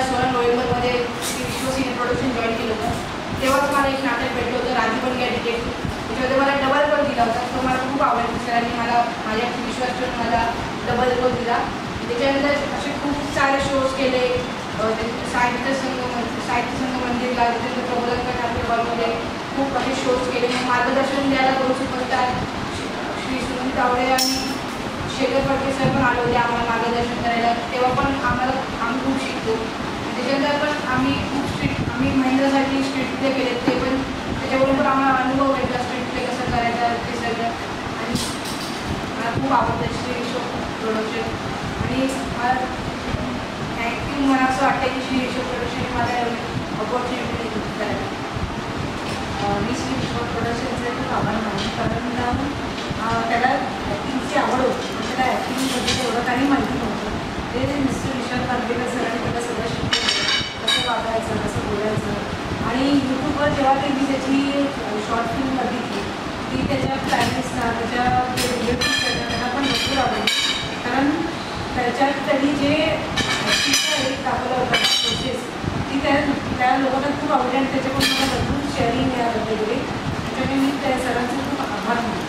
2016 नोव्हेंबरमध्ये विश्व सिने production join केलं होतं. तेव्हाच मला एक नाटक भेटलं होतं, राजू पण गया डिटेक्टिव्ह. त्याच्यामध्ये मला डबल रोल दिला होता. तो मला खूप आवडला. सरांनी मला माझ्या विश्वास ठेवून मला डबल रोल दिला. त्याच्यानंतर असे खूप सारे शोज केले. साहित्य संघ मंदिरला, त्याच्यानंतर प्रबोधन ठाकरे हॉलमध्ये खूप असे शोज केले. मग मार्गदर्शन द्यायला दोन सुपरस्टार श्री सुनील तावडे आणि शेखर फडके सर पण आले होते आम्हाला मार्गदर्शन करायला. तेव्हा पण आम्ही खूप शिकतो. त्याच्यानंतर पण आम्ही महिंद्रासाठी स्ट्रीट प्ले केले. ते पण त्याच्याबरोबर आम्हाला अनुभव भेटला स्ट्रीट प्ले कसं करायचं ते सगळं. आणि मला खूप आवडतं श्री विश्व प्रोडक्शन. आणि मला ॲक्टिंग मला असं वाटतं की श्री विश्व प्रोडक्शन मला एवढी ऑपॉर्च्युनिटी करायला. मी श्री विश्व प्रोडक्शनचे खूप आभार मानते, कारण त्याला ॲक्टिंगची आवड होती. त्याला ॲक्टिंगमध्ये एवढं काही माहिती नव्हतं. ते मिस्टर विश्वास बर्डे सरांनी त्याला सगळं शिकवलं, कसं वागायचं, कसं बोलायचं. आणि यूट्यूबवर जेव्हा त्यांनी त्याची शॉर्ट फिल्म बघितली ती त्याच्या प्लॅनिंग्सना, त्याच्या जे रिलेटिव्स आहेत त्यांना पण भरपूर आवडली. कारण त्याच्यात त्यांनी जे ॲक्टिंगचा एक दाखवला होता प्रोसेस, ती त्या लोकांना खूप आवडली आणि त्याच्याकडून मला भरपूर शेअरिंग मिळालं वगैरे. त्याच्यामुळे मी त्या सरांचे खूप आभार मानते.